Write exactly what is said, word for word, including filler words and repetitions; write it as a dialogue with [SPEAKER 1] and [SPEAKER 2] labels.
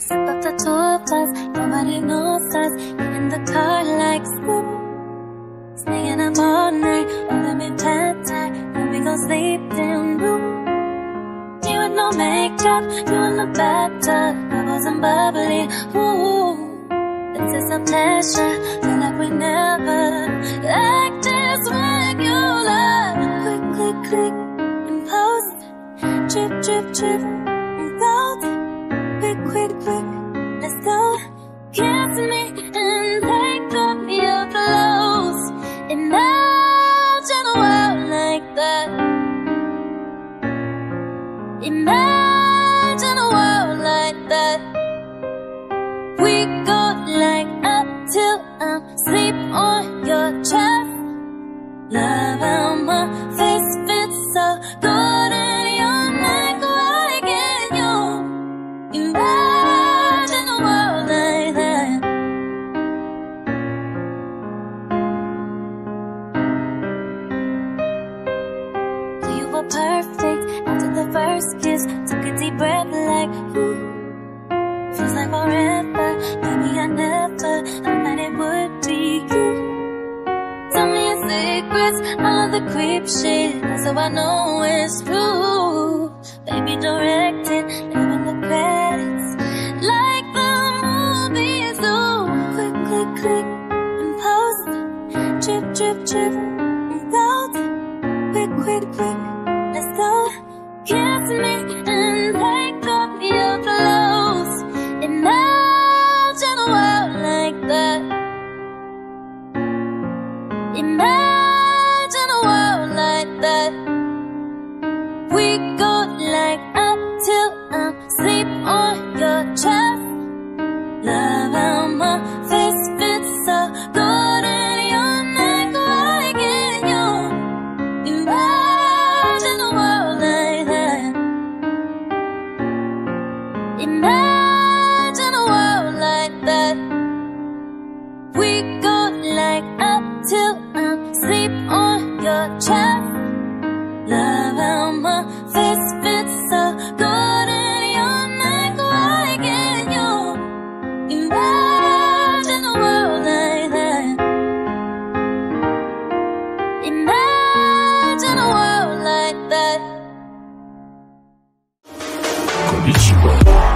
[SPEAKER 1] Sip up the two of us, nobody knows us. You're in the car like Skrrt. Staying up all night, holding me tight, then we gon' sleep till noon. You with no makeup, you in the bathtub, bubbles and bubbly, ooh. This is a pleasure, feel like we never like this regular. Click, click, click, impulsive, drip, drip, drip, and gold. Quick, quick, quick, let's go. Kiss me and take off your clothes. Imagine a world like that. Imagine a world like that. We go like up till I'm sleep on your chest. Love how my face fits so good in your neck. Why can't you imagine a world like that? You were perfect after the first kiss. Took a deep breath like, ooh. Feels like forever, maybe I never thought it would be you. Tell me your secrets, all of the creep shit, so I know it's true. Baby, direct it, leaving the credits like the movies do. Click, click, click, impulsive, drip, drip, drip, and gold. Quick, quick, quick, let's go. Kiss me and take off your clothes. Imagine a world like that. Imagine a world like that. We go like up till I'm sleep on your chest. Love how my face fits so good in your neck. Why can't you imagine a world like that? Imagine a world like that. We go like up till I'm sleep on your chest. Love how my face fits so good in your neck. Why can't you imagine a world like that? Imagine a world like that.
[SPEAKER 2] Konnichiwa.